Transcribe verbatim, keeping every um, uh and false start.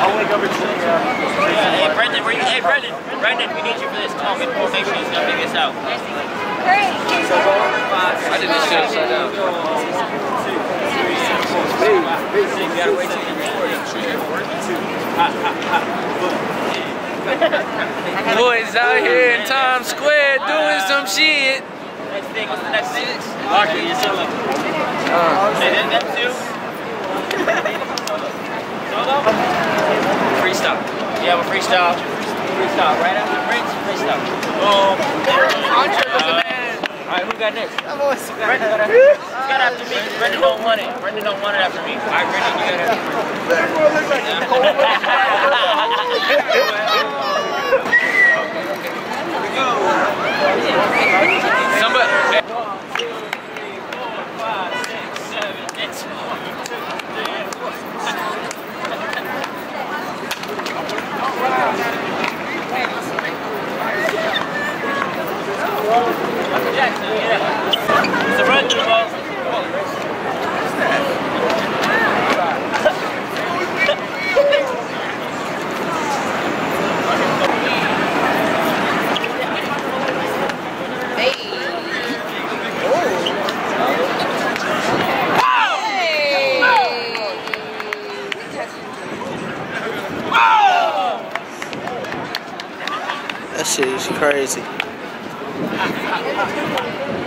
I'll wake up and say, uh, hey, Brendan, where you? Hey, Brendan, Brendan, we need you for this. Come on, we'll make sure he's gonna figure this out. Great. I did this shit upside down. Hey, hey, You gotta wait till you record it. Boys out here in Times Square doing some shit. Next thing, what's the next thing? Rocky, you're solo. Uh, Hey, then them two. Solo? freestyle. Yeah, we're freestyle. Freestyle. Right after Prince, freestyle. Boom. Andre was the man. Alright, who got next? Brendan got after me. You got after me. Brendan don't want it. Brendan don't want it after me. Alright, Brendan, you got after me. That boy looks like a cold Somebody. Jackson, yeah. It's a run to the ball. That shit is crazy.